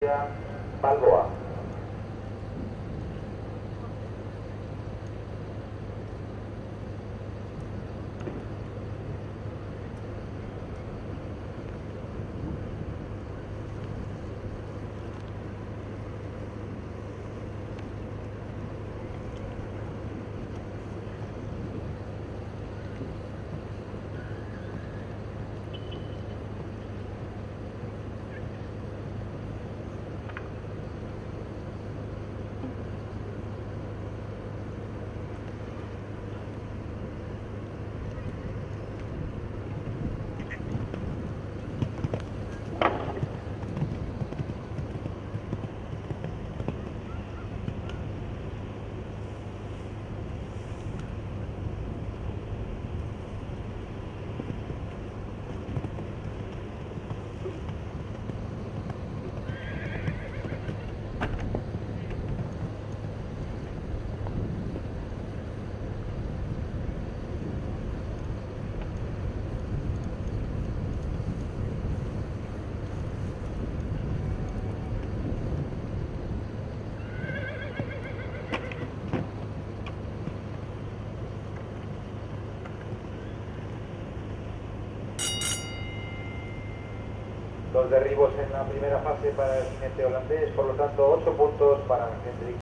Balboa. Dos derribos en la primera fase para el jinete holandés, por lo tanto 8 puntos para el jinete